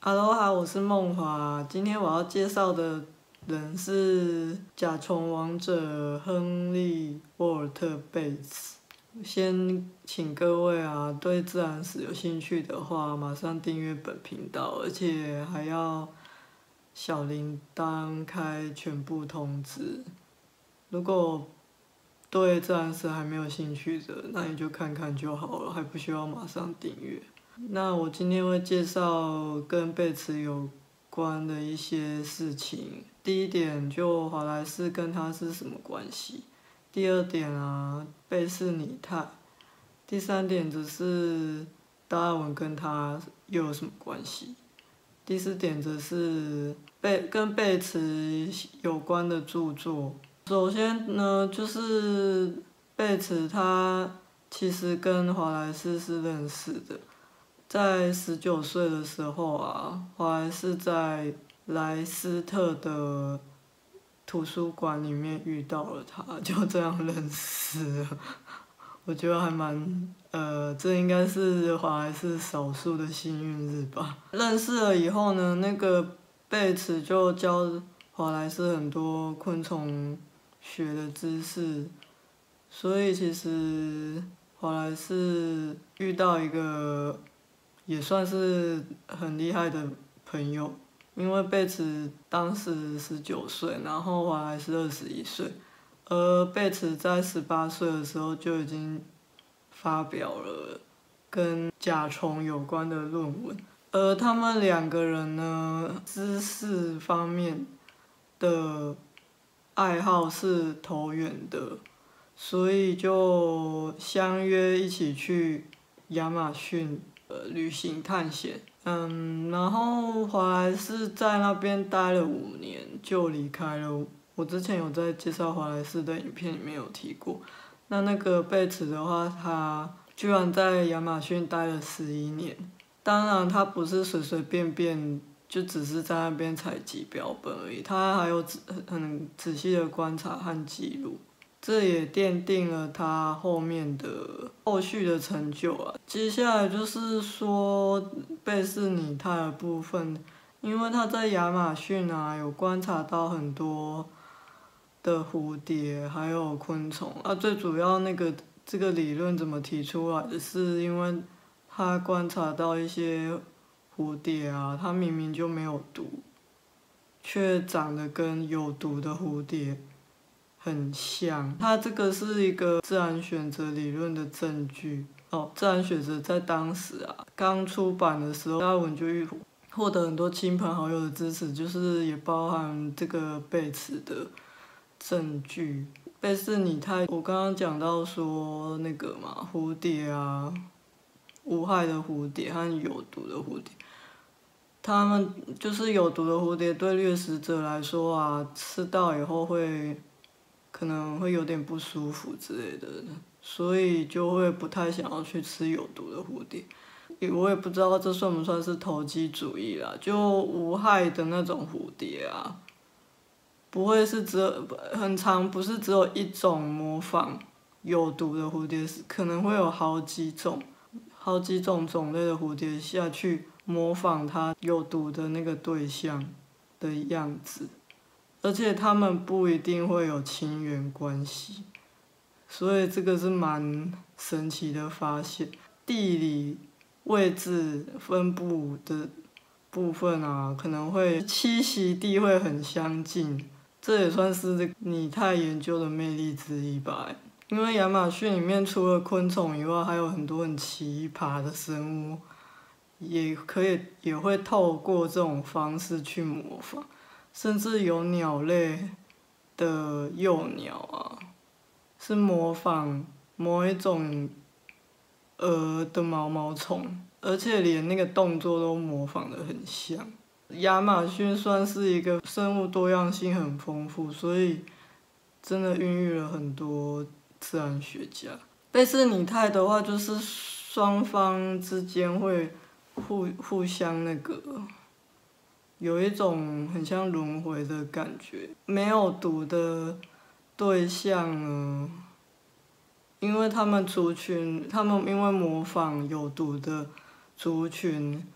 哈喽哈，我是梦华。今天我要介绍的人是甲虫王者亨利·沃尔特·贝茨。先请各位对自然史有兴趣的话，马上订阅本频道，而且还要小铃铛开全部通知。如果对自然史还没有兴趣的，那你就看看就好了，还不需要马上订阅。那我今天会介绍跟贝茨有关的一些事情。第一点，就华莱士跟他是什么关系？第二点贝氏拟态。第三点则是达尔文跟他又有什么关系？第四点则是跟贝茨有关的著作。首先呢，就是贝茨他其实跟华莱士是认识的。在19岁的时候华莱士在莱斯特的图书馆里面遇到了他，就这样认识了。我觉得还蛮这应该是华莱士少数的幸运日吧。认识了以后呢，那个贝茨就教华莱士很多昆虫学的知识，所以其实华莱士遇到一个也算是很厉害的朋友，因为贝茨当时19岁，然后华莱士21岁，而贝茨在18岁的时候就已经发表了跟甲虫有关的论文，而他们两个人呢，知识方面的爱好是投缘的，所以就相约一起去亚马逊旅行探险。然后华莱士在那边待了5年就离开了。我之前有在介绍华莱士的影片里面有提过。那个贝茨的话，他居然在亚马逊待了11年。当然，他不是随随便便就只是在那边采集标本而已，他还有很仔细的观察和记录。这也奠定了他后续的成就接下来就是说贝氏拟态的部分，因为他在亚马逊有观察到很多的蝴蝶还有昆虫最主要这个理论怎么提出来的，是因为他观察到一些蝴蝶它明明就没有毒，却长得跟有毒的蝴蝶很像。它这个是一个自然选择理论的证据自然选择在当时刚出版的时候，达尔文就获得很多亲朋好友的支持，就是也包含这个贝茨的证据。贝氏拟态，我刚刚讲到说那个蝴蝶无害的蝴蝶和有毒的蝴蝶，它们就是有毒的蝴蝶对掠食者来说吃到以后可能会有点不舒服之类的，所以就会不太想要去吃有毒的蝴蝶。我也不知道这算不算是投机主义啦，就无害的那种蝴蝶不会是很常不是只有一种模仿有毒的蝴蝶，可能会有好几种种类的蝴蝶下去模仿它有毒的那个对象的样子，而且它们不一定会有亲缘关系，所以这个是蛮神奇的发现。地理位置分布的部分可能会栖息地会很相近，这也算是拟态研究的魅力之一吧。因为亚马逊里面除了昆虫以外，还有很多很奇葩的生物，也会透过这种方式去模仿，甚至有鸟类的幼鸟是模仿某一种的毛毛虫，而且连那个动作都模仿得很像。亚马逊算是一个生物多样性很丰富，所以真的孕育了很多自然学家。贝氏拟态的话，就是双方之间会互相有一种很像轮回的感觉。没有毒的对象呢，因为他们因为模仿有毒的族群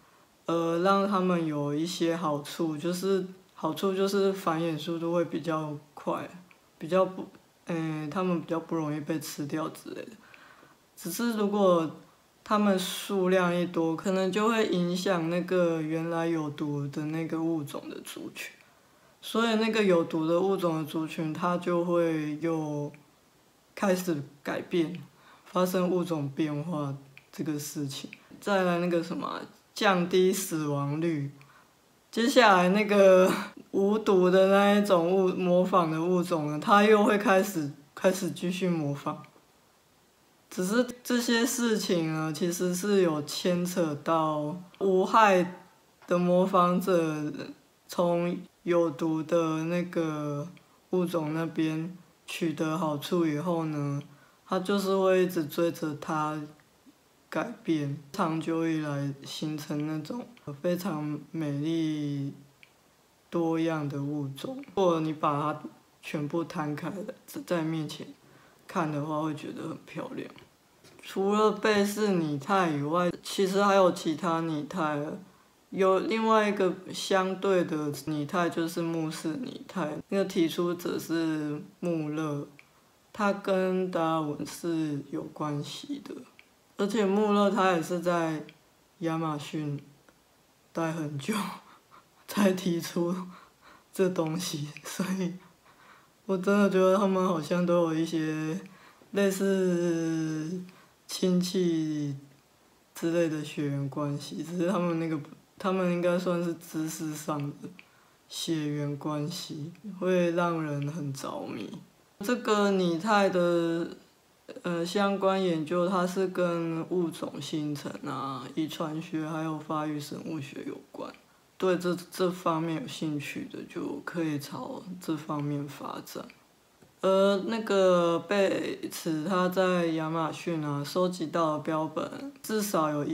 让他们有一些好处，就是繁衍速度会比较快，比较不，他们比较不容易被吃掉之类的。只是如果它们数量一多，可能就会影响那个原来有毒的那个物种的族群，所以那个有毒的物种的族群，它就会又开始改变，发生物种变化这个事情。再来那个什么，降低死亡率。接下来那个无毒的那一种模仿的物种呢，它又会开始继续模仿。只是这些事情呢，其实是有牵扯到无害的模仿者从有毒的那个物种那边取得好处以后呢，他就是会一直追着它改变，长久以来形成那种非常美丽多样的物种。如果你把它全部摊开来在面前看的话，会觉得很漂亮。除了贝氏拟态以外，其实还有其他拟态。有另外一个相对的拟态就是穆氏拟态，那个提出者是穆勒，他跟达尔文是有关系的。而且穆勒他也是在亚马逊待很久才提出这东西，所以我真的觉得他们好像都有一些类似亲戚之类的血缘关系，只是他们应该算是知识上的血缘关系，会让人很着迷。这个拟态的相关研究，它是跟物种形成啊、遗传学还有发育生物学有关。对这方面有兴趣的，就可以朝这方面发展。那个贝茨他在亚马逊啊收集到的标本至少有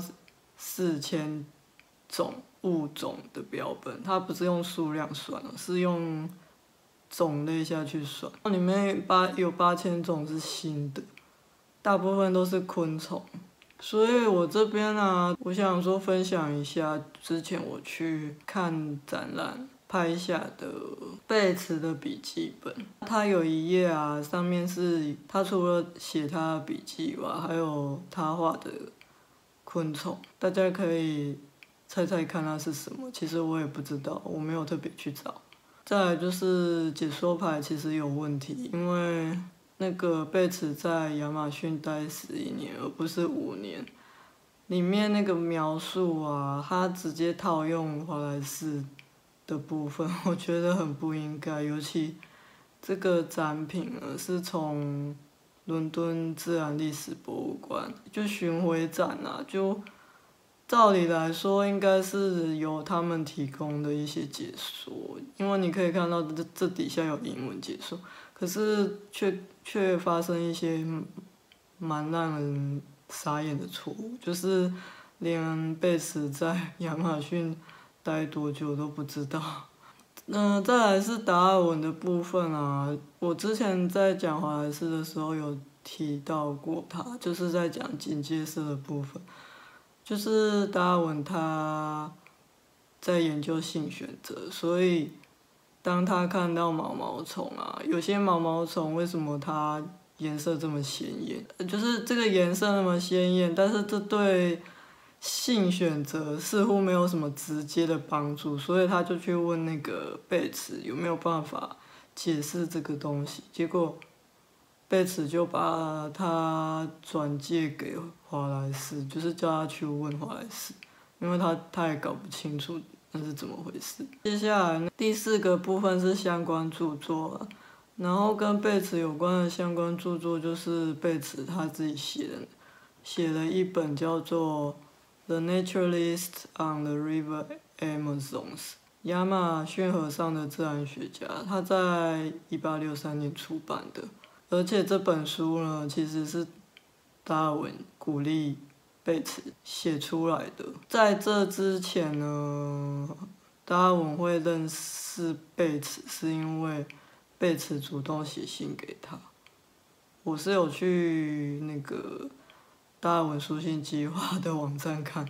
14000种物种的标本，它不是用数量算，是用种类下去算。里面有8000种是新的，大部分都是昆虫。所以我这边啊，我想说分享一下之前我去看展览拍下的贝茨的笔记本。他有一页啊，上面是他除了写他的笔记以外，还有他画的昆虫，大家可以猜猜看它是什么。其实我也不知道，我没有特别去找。再来就是解说牌其实有问题，因为那个贝茨在亚马逊待11年，而不是5年。里面那个描述啊，他直接套用华莱士的部分，我觉得很不应该。尤其这个展品呢，是从伦敦自然历史博物馆就巡回展啊，就照理来说应该是由他们提供的一些解说，因为你可以看到这底下有英文解说，可是却发生一些蛮让人傻眼的错误，就是连贝茨在亚马逊待多久都不知道。再来是达尔文的部分啊，我之前在讲华莱士的时候有提到过他，就是在讲警戒色的部分。就是达尔文他在研究性选择，所以当他看到毛毛虫啊，有些毛毛虫为什么它颜色这么鲜艳？就是这个颜色那么鲜艳，但是这对性选择似乎没有什么直接的帮助，所以他就去问那个贝茨有没有办法解释这个东西，结果贝茨就把他转借给华莱士，就是叫他去问华莱士，因为他也搞不清楚那是怎么回事。接下来第4个部分是相关著作啊，然后跟贝茨有关的相关著作就是贝茨他自己写了一本叫做《The Naturalist on the River Amazons》。亚马逊河上的自然学家，他在1863年出版的。而且这本书呢，其实是达尔文鼓励贝茨写出来的。在这之前呢，达尔文会认识贝茨，是因为贝茨主动写信给他。我是有去那个达尔文书信计划的网站看，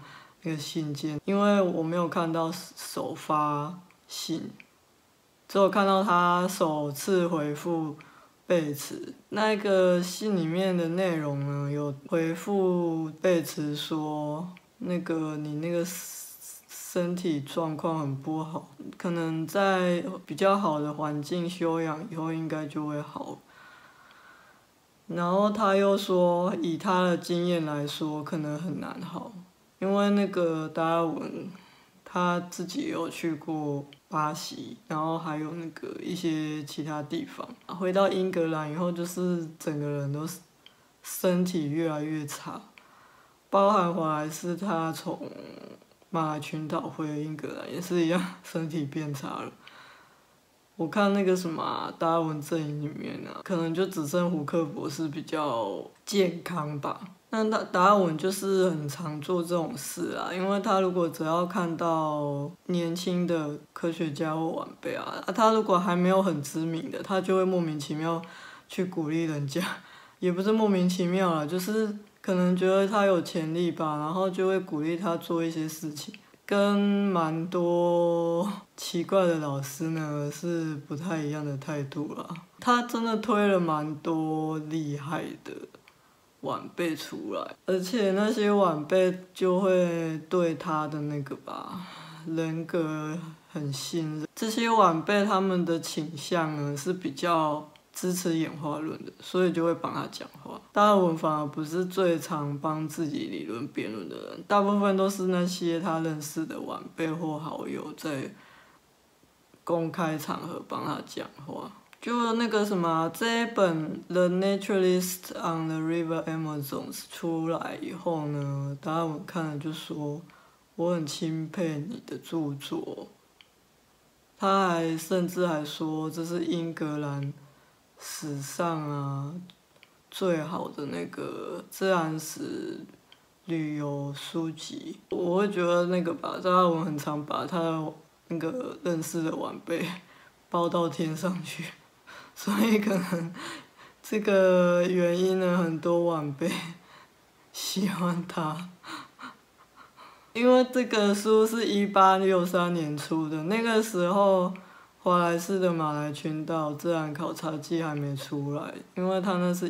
那个信件，因为我没有看到首发信，只有看到他首次回复贝茨。那个信里面的内容呢，有回复贝茨说，那个你那个身体状况很不好，可能在比较好的环境休养以后应该就会好。然后他又说，以他的经验来说，可能很难好，因为那个达尔文他自己有去过巴西，然后还有那个一些其他地方。回到英格兰以后，就是整个人都身体越来越差，包含回来是他从马来群岛回英格兰也是一样，身体变差了。我看那个什么达尔文阵营里面啊，可能就只剩胡克博士比较健康吧。那达尔文就是很常做这种事啊，因为他如果只要看到年轻的科学家或晚辈啊，他如果还没有很知名的，他就会莫名其妙去鼓励人家，也不是莫名其妙啦，就是可能觉得他有潜力吧，然后就会鼓励他做一些事情。跟蛮多奇怪的老师呢是不太一样的态度啦。他真的推了蛮多厉害的晚辈出来，而且那些晚辈就会对他的那个吧人格很信任。这些晚辈他们的倾向呢是比较支持演化论的，所以就会帮他讲话。达尔文反而不是最常帮自己理论辩论的人，大部分都是那些他认识的晚辈或好友在公开场合帮他讲话。就那个什么，这一本《The Naturalist on the River Amazon》出来以后呢，达尔文看了就说：“我很钦佩你的著作。”他甚至还说这是英格兰史上啊最好的那个自然史旅游书籍。我会觉得那个吧，达尔文很常把他的那个认识的晚辈包到天上去，所以可能这个原因呢，很多晚辈喜欢他。因为这个书是1863年出的，那个时候华莱士的马来群岛自然考察记还没出来，因为他那是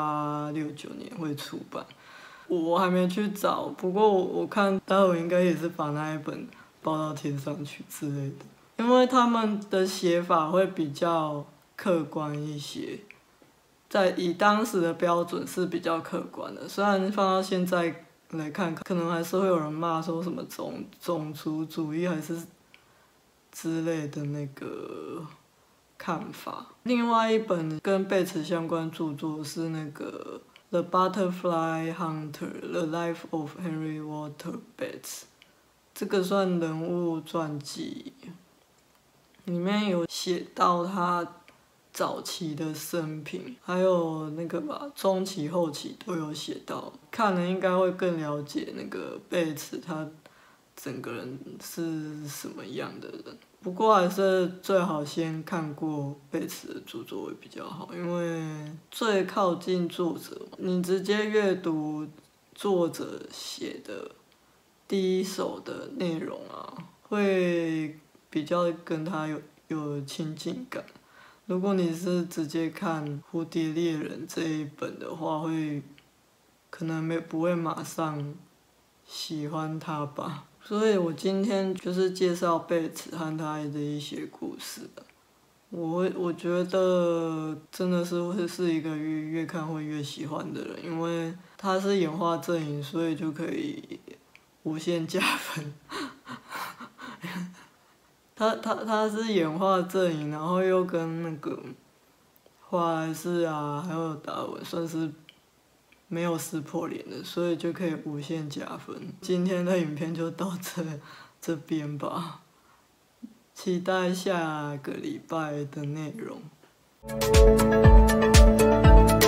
1869年会出版，我还没去找。不过我看达尔文应该也是把那一本包到天上去之类的，因为他们的写法会比较客观一些，以当时的标准是比较客观的，虽然放到现在来看，可能还是会有人骂说什么种族主义还是之类的那个看法。另外一本跟贝茨相关著作是那个《The Butterfly Hunter: The Life of Henry Walter Bates》，这个算人物传记，里面有写到他早期的生平，还有那个吧，中期后期都有写到，看了应该会更了解那个贝茨他整个人是什么样的人。不过还是最好先看过贝茨的著作会比较好，因为最靠近作者，你直接阅读作者写的第一手的内容啊，会比较跟他有亲近感。如果你是直接看《蝴蝶猎人》这一本的话，可能不会马上喜欢他吧。所以我今天就是介绍贝茨和他的一些故事。我觉得真的是一个越看会越喜欢的人，因为他是演化阵营，所以就可以无限加分。他是演化阵营，然后又跟那个华莱士啊，还有达尔文算是没有撕破脸的，所以就可以无限加分。今天的影片就到这边吧，期待下个礼拜的内容。